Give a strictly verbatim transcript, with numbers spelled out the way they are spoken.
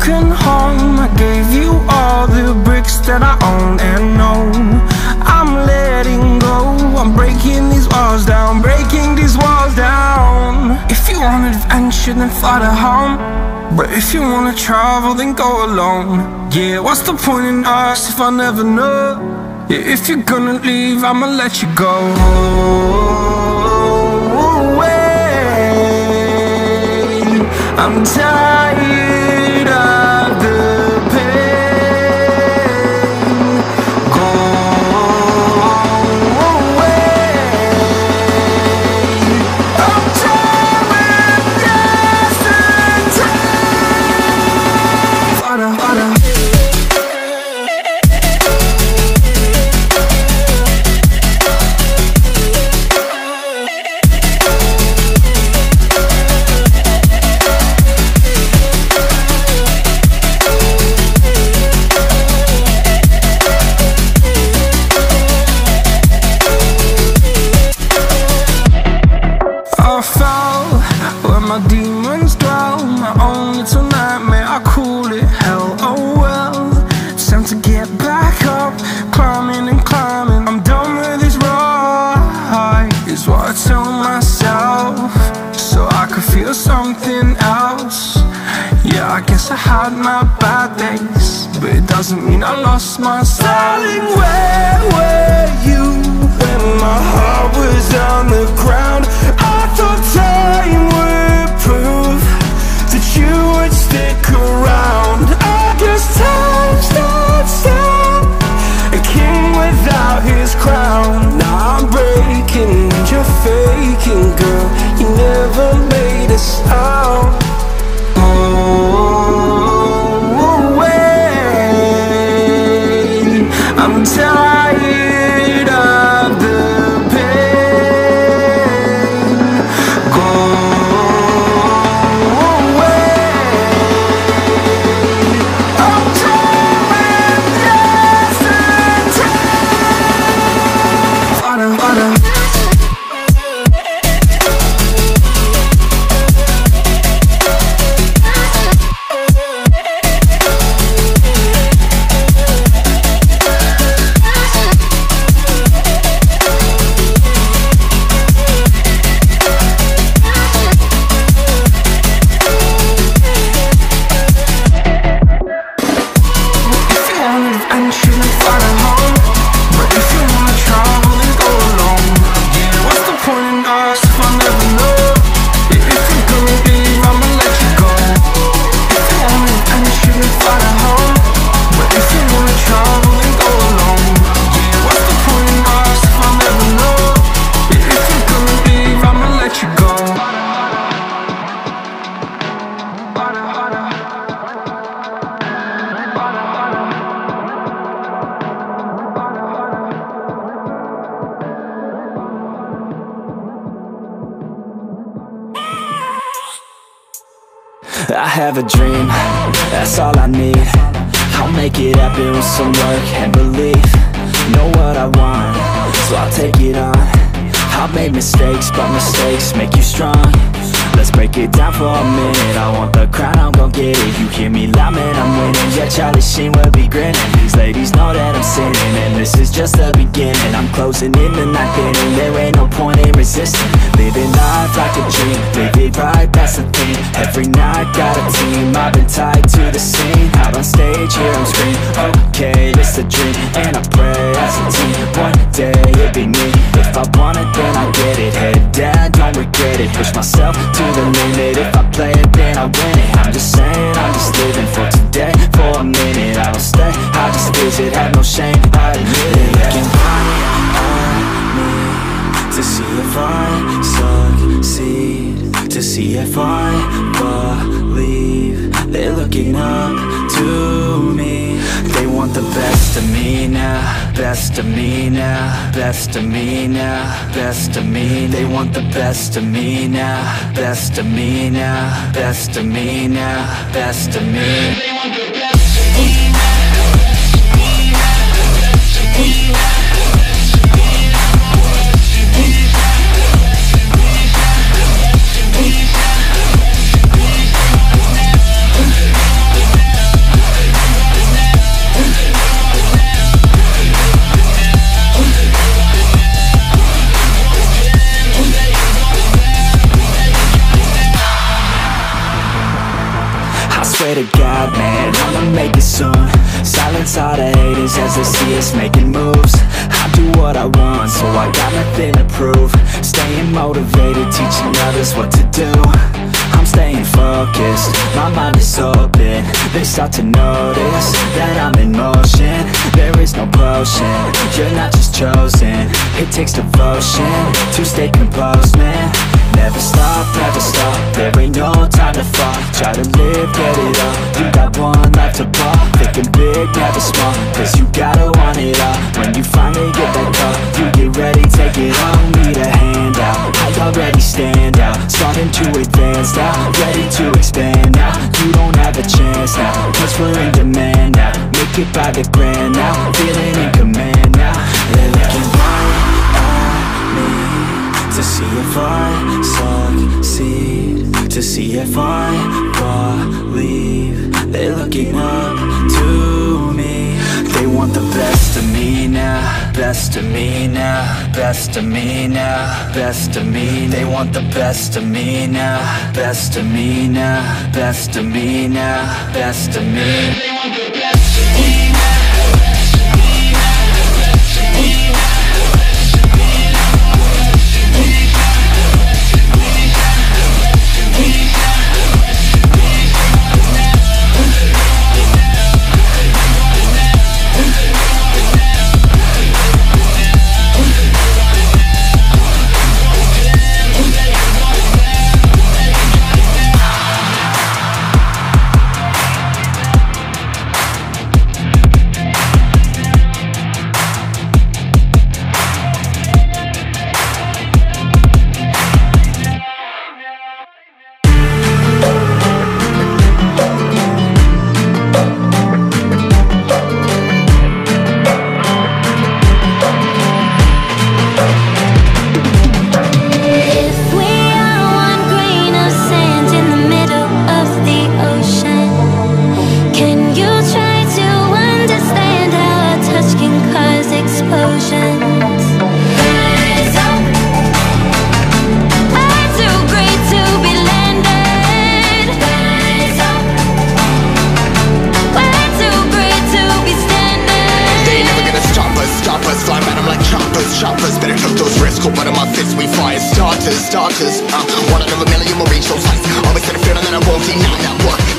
broken home. I gave you all the bricks that I own and know. I'm letting go, I'm breaking these walls down, breaking these walls down. If you want adventure, then fly to home. But if you wanna travel, then go alone. Yeah, what's the point in us if I never know? Yeah, if you're gonna leave, I'ma let you go. I'm tired of the pain. Go away. I'm tired of yesterday. Harder, harder. My demons dwell, my own little nightmare, I call it hell. Oh well, it's time to get back up, climbing and climbing. I'm done with this ride, is what I tell myself, so I could feel something else. Yeah, I guess I had my bad days, but it doesn't mean I lost myself. Darling, where were you when my heart was on the ground? I thought time would prove that you would stick around. I guess time starts down, a king without his crown. Now I'm breaking and you're faking, girl. You never made a sound. Oh, wait, I'm tired of the pain. Go away. I'm tired of yesterday. Harder, harder. I have a dream, that's all I need. I'll make it happen with some work and belief. Know what I want, so I'll take it on. I've made mistakes, but mistakes make you strong. Let's break it down for a minute. I want the crown, I'm gon' get it. You hear me loud, man, I'm winning. Yeah, Charlie Sheen will be grinning. These ladies know that I'm sinning, and this is just the beginning. I'm closing in the ninth inning, there ain't no point in resisting. Living life like a dream, live it right, that's the thing. Every night, got a team, I've been tied to the scene. Out on stage, here I'm screaming, okay, it's a dream. And I pray as a team, one day it'll be me. If I want it, then I get it. Head down, don't regret it. Push myself to the limit. If I play it, then I win it. I'm just saying, I'm just living for today. For a minute, I don't stay, I just visit. Have no shame, I admit it. Looking right at me to see if I succeed, to see if I believe. They're looking up to me. They want the best of me now, best of me now, best of me now, best of me. They want the best of me now, best of me now, best of me now, best of me. They want the best of me now. hard, man, I'ma make it soon. Silence all the haters as they see us making moves. I do what I want, so I got nothing to prove. Staying motivated, teaching others what to do. I'm staying focused, my mind is open. They start to notice that I'm in motion. There is no potion, you're not just chosen. It takes devotion to stay composed, man. Never stop, never stop, there ain't no time to fall. Try to live, get it up, you got one life to ball. Thinking big, never small, cause you gotta want it all. When you finally get that call, you get ready, take it on. Need a handout, I already stand out. Starting to advance now, ready to expand now. You don't have a chance now, cause we're in demand now. Make it by the grand now, feeling in command now. They're looking right at me to see if I succeed, to see if I believe. They're looking up to me. They want the best of me now, best of me now, best of me now, best of me. They want the best of me now, best of me now, best of me now, best of me. They want the best of me now. Choppers, better cook those risks. Cold blood in my fists, we fire starters, starters. Uh, one out of a million will reach those heights. Always in the field and then I won't deny that work.